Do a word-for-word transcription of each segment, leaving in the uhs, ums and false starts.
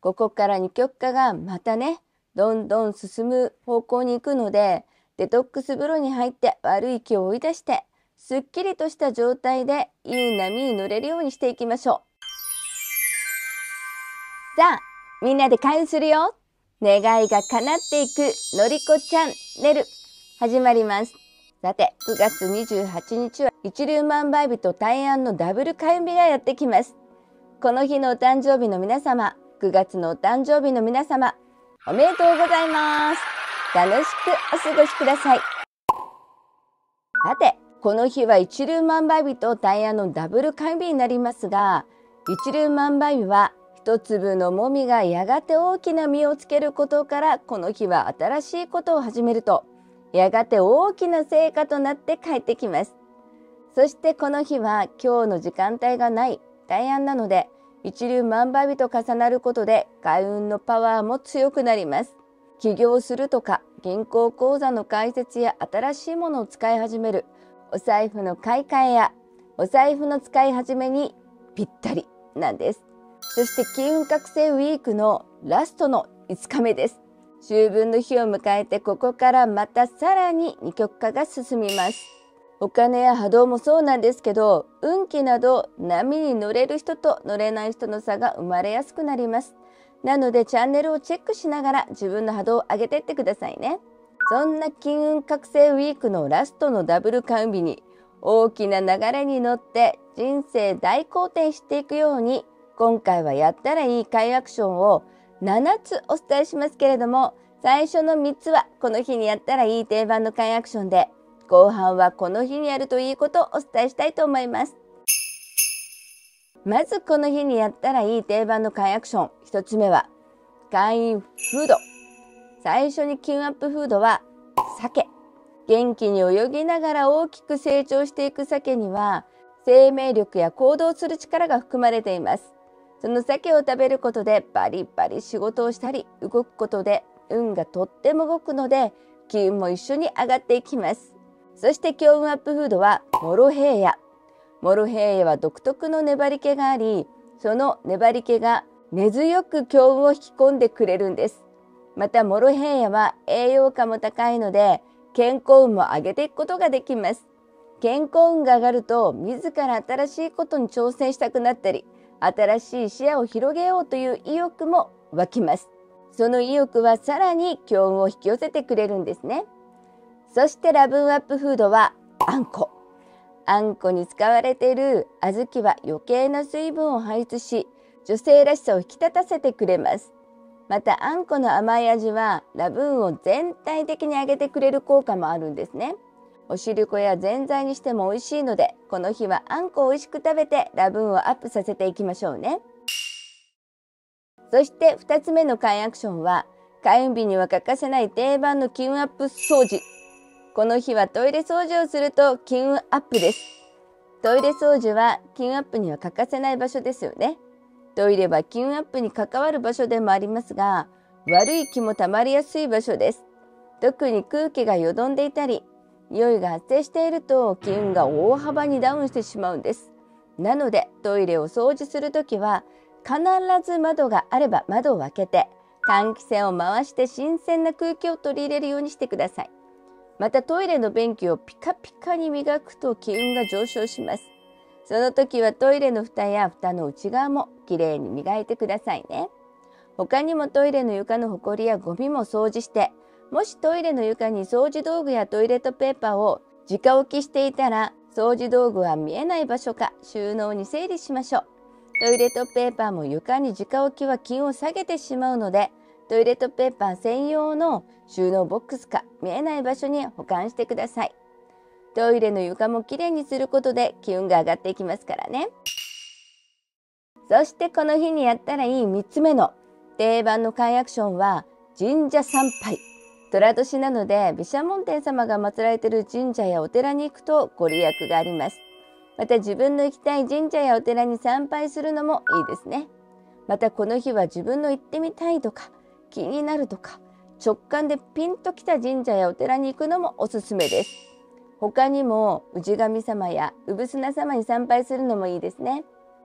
ここから二極化がまたね、どんどん進む方向に行くので、デトックス風呂に入って悪い気を追い出して、すっきりとした状態でいい波に乗れるようにしていきましょう。さあ、みんなで開運するよ。願いが叶っていくのりこチャンネル始まります。さて、くがつにじゅうはちにちは一粒万倍日と大安のダブル開運日がやってきます。この日のお誕生日の皆様、くがつのお誕生日の皆様、おめでとうございます。楽しくお過ごしください。さて、この日は一粒万倍日と大安のダブル開運日になりますが、一粒万倍日は一粒のもみがやがて大きな実をつけることから、この日は新しいことを始めると、やがて大きな成果となって帰ってきます。そしてこの日は今日の時間帯がない大安なので、一粒万倍日と重なることで開運のパワーも強くなります。起業するとか、銀行口座の開設や新しいものを使い始める、お財布の買い替えやお財布の使い始めにぴったりなんです。そして金運覚醒ウィークのラストのいつかめです。秋分の日を迎えて、ここからまたさらに二極化が進みます。お金や波動もそうなんですけど、運気など波に乗れる人と乗れない人の差が生まれやすくなります。なのでチャンネルをチェックしながら自分の波動を上げていってくださいね。そんな金運覚醒ウィークのラストのダブル開運日に、大きな流れに乗って人生大好転していくように、今回はやったらいい開アクションをななつお伝えしますけれども、最初のみっつはこの日にやったらいい定番の開アクションで、後半はこの日にやるといいことをお伝えしたいと思います。まずこの日にやったらいい定番の開アクション、ひとつめは開運フード。最初に金運アップフードは鮭。元気に泳ぎながら大きく成長していく鮭には、生命力や行動する力が含まれています。その鮭を食べることでバリバリ仕事をしたり、動くことで運がとっても動くので、気運も一緒に上がっていきます。そして強運アップフードはモロヘイヤ。モロヘイヤは独特の粘り気があり、その粘り気が根強く強運を引き込んでくれるんです。またモロヘイヤは栄養価も高いので、健康運も上げていくことができます。健康運が上がると、自ら新しいことに挑戦したくなったり、新しい視野を広げようという意欲も湧きます。その意欲はさらに強運を引き寄せてくれるんですね。そしてラブ運アップフードはあんこ。あんこに使われている小豆は余計な水分を排出し、女性らしさを引き立たせてくれます。またあんこの甘い味はラブ運を全体的に上げてくれる効果もあるんですね。お汁粉やぜんざいにしても美味しいので、この日はあんこを美味しく食べてラブ運をアップさせていきましょうね。そしてふたつめの開運アクションは、開運日には欠かせない定番の金運アップ掃除。この日はトイレ掃除をすると金運アップです。トイレ掃除は金運アップには欠かせない場所ですよね。トイレは金運アップに関わる場所でもありますが、悪い気もたまりやすい場所です。特に空気がよどんでいたり、匂いが発生していると金運が大幅にダウンしてしまうんです。なのでトイレを掃除するときは、必ず窓があれば窓を開けて、換気扇を回して新鮮な空気を取り入れるようにしてください。またトイレの便器をピカピカに磨くと金運が上昇します。その時はトイレの蓋や蓋の内側もきれいに磨いてくださいね。他にもトイレの床のほこりやゴミも掃除して、もしトイレの床に掃除道具やトイレットペーパーを直置きしていたら、掃除道具は見えない場所か収納に整理しましょう。トイレットペーパーも床に直置きは気を下げてしまうので、トイレットペーパー専用の収納ボックスか見えない場所に保管してください。トイレの床もきれいにすることで気運が上がっていきますからね。そしてこの日にやったらいいみっつめの定番の開運アクションは神社参拝。寅年なので毘沙門天様が祀られている神社やお寺に行くとご利益があります。また自分の行きたい神社やお寺に参拝するのもいいですね。またこの日は自分の行ってみたいとか気になるとか直感でピンときた神社やお寺に行くのもおすすめです。他にも氏神様や産砂様に参拝するのもいいですね。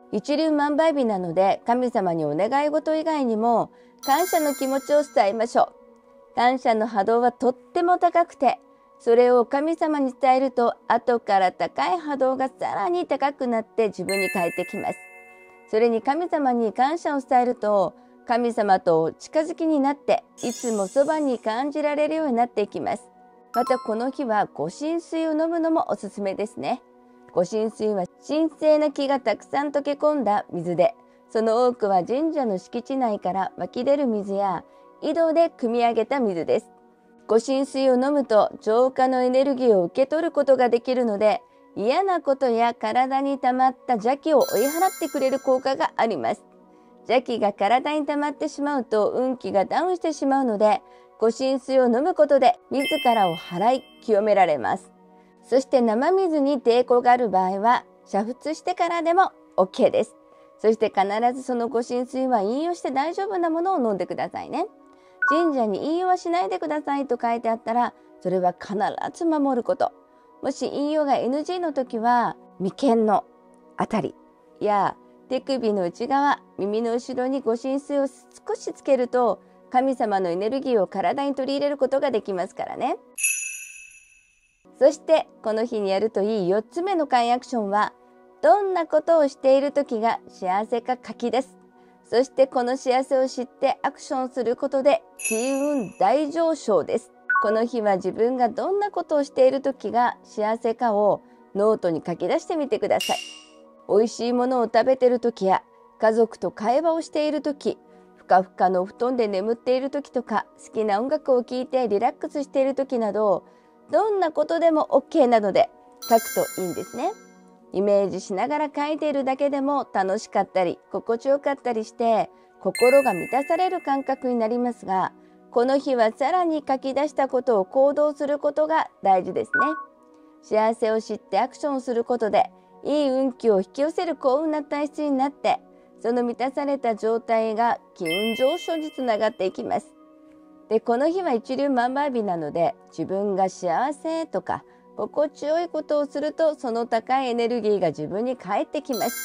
一粒万倍日なので、神様にお願い事以外にも感謝の気持ちを伝えましょう。感謝の波動はとっても高くて、それを神様に伝えると、後から高い波動がさらに高くなって自分に返ってきます。それに神様に感謝を伝えると、神様と近づきになって、いつもそばに感じられるようになっていきます。またこの日は御神水を飲むのもおすすめですね。御神水は神聖な木がたくさん溶け込んだ水で、その多くは神社の敷地内から湧き出る水や井戸で汲み上げた水です。御神水を飲むと浄化のエネルギーを受け取ることができるので、嫌なことや体に溜まった邪気を追い払ってくれる効果があります。邪気が体に溜まってしまうと運気がダウンしてしまうので、御神水を飲むことで自らを払い清められます。そして生水に抵抗がある場合は煮沸してからでも オーケー です。そして必ずその御神水は飲用して大丈夫なものを飲んでくださいね。神社に飲用はしないでくださいと書いてあったら、それは必ず守ること。もし飲用が エヌジー の時は、眉間のあたりや手首の内側、耳の後ろに御神水を少しつけると、神様のエネルギーを体に取り入れることができますからね。そしてこの日にやるといいよっつめの簡易アクションは、どんなことをしている時が幸せか書き出す。そしてこの幸せを知ってアクションすることで金運大上昇です。この日は自分がどんなことをしている時が幸せかをノートに書き出してみてください。美味しいものを食べている時や家族と会話をしている時、ふかふかのお布団で眠っている時とか、好きな音楽を聴いてリラックスしている時など、どんなことでも オーケー なので書くといいんですね。イメージしながら書いているだけでも楽しかったり心地よかったりして心が満たされる感覚になりますが、この日はさらに書き出したことを行動することが大事ですね。幸せを知ってアクションすることでいい運気を引き寄せる幸運な体質になって、その満たされた状態が金運上昇につながっていきます。で、この日は一粒万倍日なので、自分が幸せとか心地よいことをすると、その高いエネルギーが自分に返ってきます。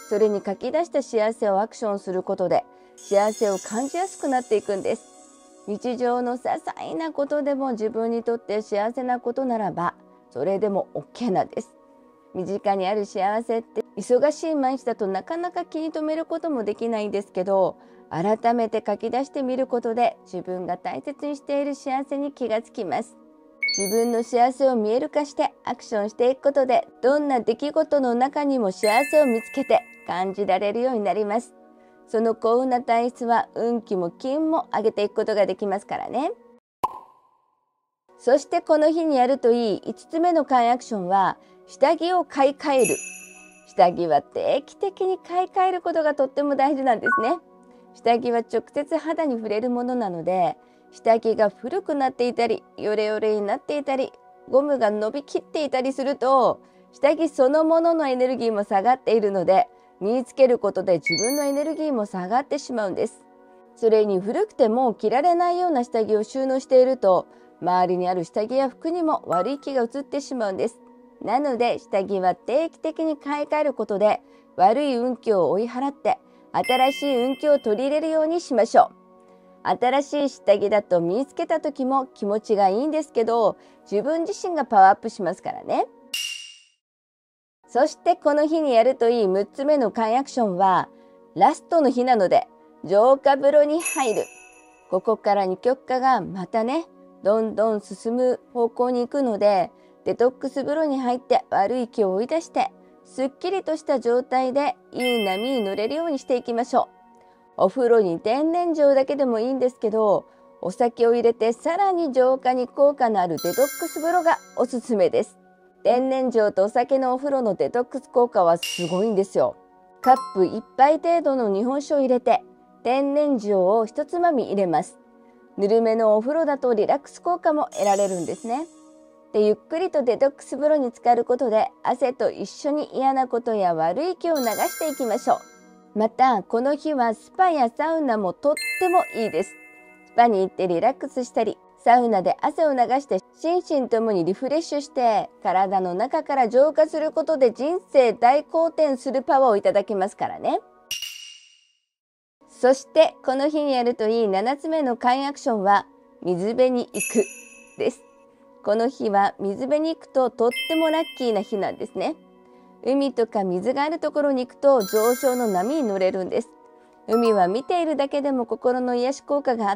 それに書き出した幸せをアクションすることで幸せを感じやすくなっていくんです。日常の些細なことでも自分にとって幸せなことならば、それでも オーケー なんです。身近にある幸せって忙しい毎日だとなかなか気に留めることもできないんですけど、改めて書き出してみることで自分が大切にしている幸せに気がつきます。自分の幸せを見える化してアクションしていくことで、どんな出来事の中にも幸せを見つけて感じられるようになります。その幸運な体質は運気も金運も上げていくことができますからね。そしてこの日にやるといいいつつめの簡易アクションは、下着を買い替える。下着は定期的に買い替えることがとっても大事なんですね。下着は直接肌に触れるものなので、下着が古くなっていたり、ヨレヨレになっていたり、ゴムが伸びきっていたりすると、下着そのもののエネルギーも下がっているので、身につけることで自分のエネルギーも下がってしまうんです。それに古くても着られないような下着を収納していると、周りにある下着や服にも悪い気が移ってしまうんです。なので下着は定期的に買い替えることで、悪い運気を追い払って、新しい運気を取り入れるようにしましょう。新しい下着だと身につけた時も気持ちがいいんですけど、自分自身がパワーアップしますからね。そしてこの日にやるといいむっつめの簡易アクションは、ラストの日なので浄化風呂に入る。ここから二極化がまたね、どんどん進む方向に行くので、デトックス風呂に入って悪い気を追い出して、すっきりとした状態でいい波に乗れるようにしていきましょう。お風呂に天然塩だけでもいいんですけど、お酒を入れてさらに浄化に効果のあるデトックス風呂がおすすめです。天然塩とお酒のお風呂のデトックス効果はすごいんですよ。カップいっぱい程度の日本酒を入れて、天然塩を一つまみ入れます。ぬるめのお風呂だとリラックス効果も得られるんですね。で、ゆっくりとデトックス風呂に浸かることで、汗と一緒に嫌なことや悪い気を流していきましょう。また、この日はスパやサウナもとってもいいです。スパに行ってリラックスしたり、 サウナで汗を流して心身ともにリフレッシュして体の中から浄化することで人生大好転するパワーをいただきますからね。そしてこの日にやるといいななつめの開アクションは水辺に行くです。この日は水辺に行くととってもラッキーな日なんですね。海とか水があるところに行くと上昇の波に乗れるんです。海は見ているだけでも心の癒し効果があって、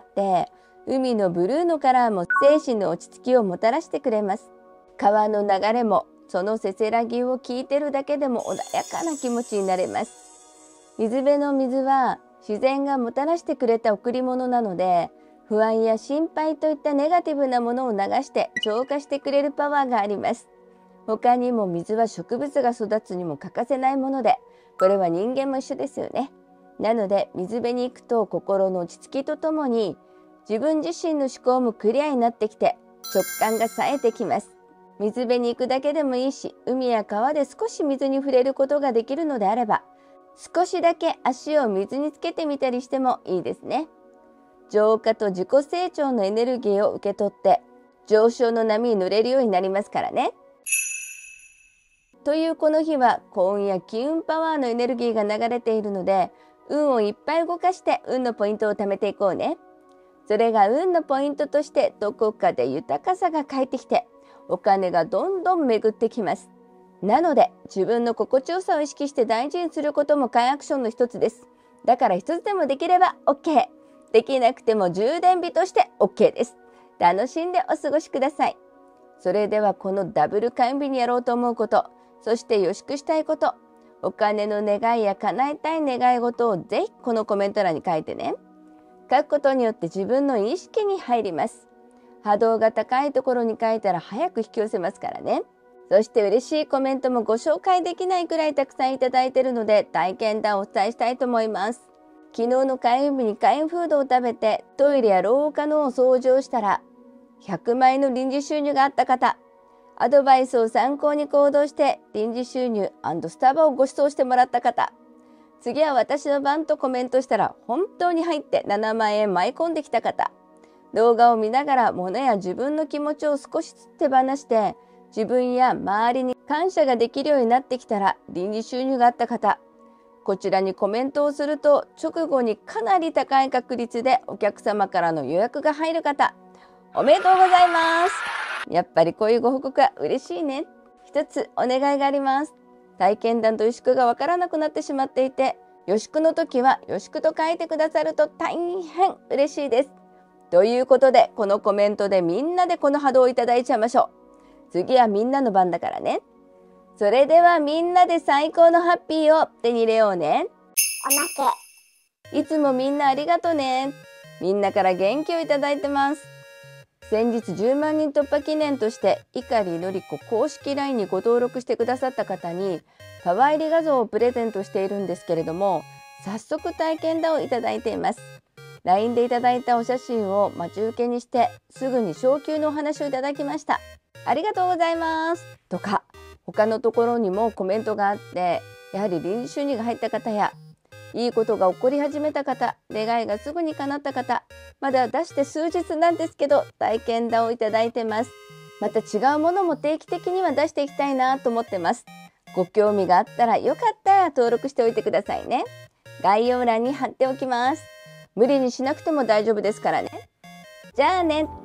海のブルーのカラーも精神の落ち着きをもたらしてくれます。川の流れもそのせせらぎを聞いてるだけでも穏やかな気持ちになれます。水辺の水は自然がもたらしてくれた贈り物なので、不安や心配といったネガティブなものを流して浄化してくれるパワーがあります。他にも水は植物が育つにも欠かせないもので、これは人間も一緒ですよね。なので水辺に行くと心の落ち着きとともに自分自身の思考もクリアになってきて直感が冴えてきます。水辺に行くだけでもいいし、海や川で少し水に触れることができるのであれば、少しだけ足を水につけてみたりしてもいいですね。浄化と自己成長のエネルギーを受け取って上昇の波に乗れるようになりますからね。というこの日は幸運や金運パワーのエネルギーが流れているので、運をいっぱい動かして運のポイントを貯めていこうね。それが運のポイントとしてどこかで豊かさが返ってきてお金がどんどん巡ってきます。なので自分の心地よさを意識して大事にすることも開アクションの一つです。だから一つでもできれば OK。できなくても充電日として OK です。楽しんでお過ごしください。それではこのダブル開運日にやろうと思うこと、そして予祝したいこと、お金の願いや叶えたい願い事をぜひこのコメント欄に書いてね。書くことによって自分の意識に入ります。波動が高いところに書いたら早く引き寄せますからね。そして嬉しいコメントもご紹介できないくらいたくさんいただいているので体験談をお伝えしたいと思います。昨日の開運日に開運フードを食べてトイレや廊下の掃除をしたらひゃくまん円の臨時収入があった方、アドバイスを参考に行動して臨時収入&スタバをご馳走してもらった方、次は私の番とコメントしたら本当に入ってななまん円舞い込んできた方、動画を見ながら物や自分の気持ちを少しずつ手放して自分や周りに感謝ができるようになってきたら臨時収入があった方、こちらにコメントをすると直後にかなり高い確率でお客様からの予約が入る方、おめでとうございます。やっぱりこういうご報告は嬉しいね。一つお願いがあります。体験談と予祝がわからなくなってしまっていて、予祝の時は予祝と書いてくださると大変嬉しいです。ということでこのコメントでみんなでこの波動をいただいちゃいましょう。次はみんなの番だからね。それではみんなで最高のハッピーを手に入れようね。 おまけ。いつもみんなありがとね。みんなから元気をいただいてます。先日じゅうまんにん突破記念として碇のりこ公式 ライン にご登録してくださった方にパワー入り画像をプレゼントしているんですけれども、早速体験談をいただいています。 ライン でいただいたお写真を待ち受けにしてすぐに昇級のお話をいただきました。ありがとうございますとか、他のところにもコメントがあって、やはり臨時収入が入った方やいいことが起こり始めた方、願いがすぐに叶った方、まだ出して数日なんですけど体験談をいただいてます。また違うものも定期的には出していきたいなと思ってます。ご興味があったらよかったら登録しておいてくださいね。概要欄に貼っておきます。無理にしなくても大丈夫ですからね。じゃあね。